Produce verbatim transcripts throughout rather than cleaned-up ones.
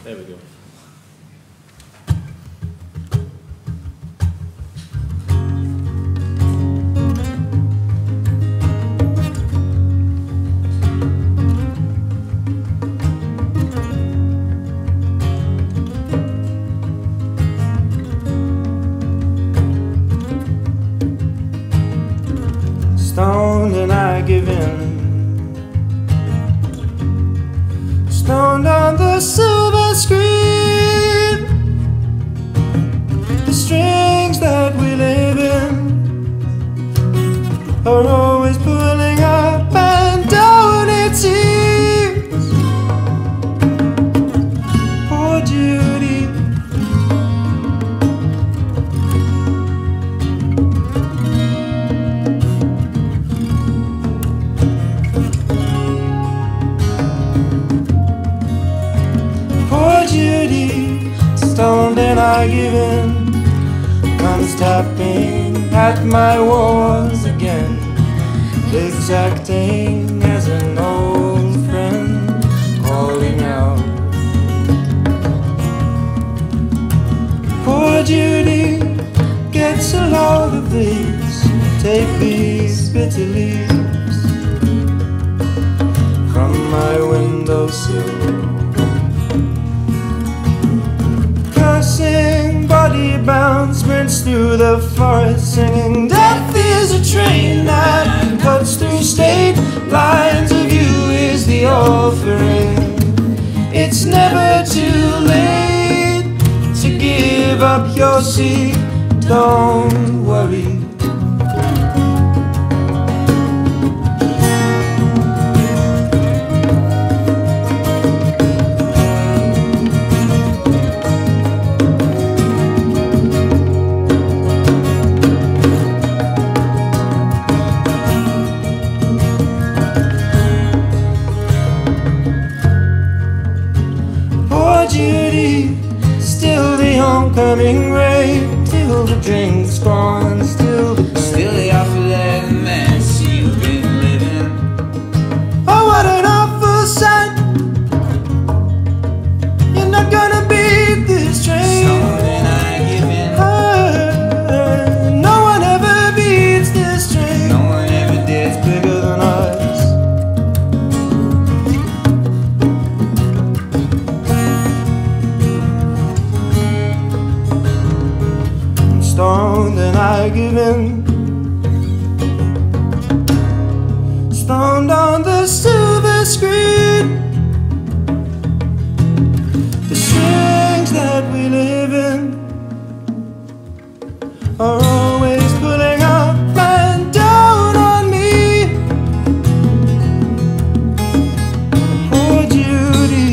There we go. Stoned and I give in, stoned on the silver screen. The strings that we live in are always pulling up and down, it seems. Poor Judy, Judy, stoned and I give in, comes tapping at my walls again, exacting as an old friend, calling out. Poor Judy gets a load of these, take these bitter leaves from my windowsill. Cursing, bodybound, sprints through the forest, singing, death is a train that cuts through state lines. Of you is the offering. It's never too late to give up your seat. Don't worry. Judy, still the oncoming rain, till the drink's gone, still Still the awful mess you've been living. Oh, what an awful sight. You're not gonna beat this train. Stoned and I give in. Uh, no one ever beats this train. No one ever did. It's bigger than us. Stoned and I give in, stoned on the silver screen. The strings that we live in are always pulling up and down on me. Poor Judy,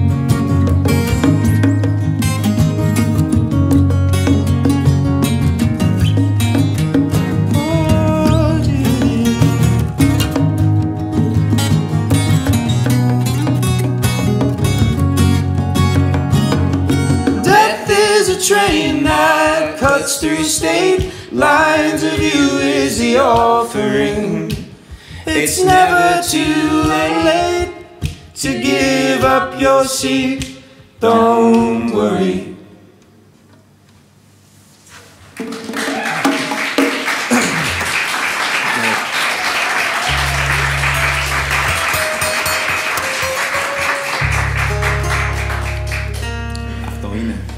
train that cuts through state lines. Of you is the offering. It's never too late to give up your seat. Don't worry. Αυτό είναι.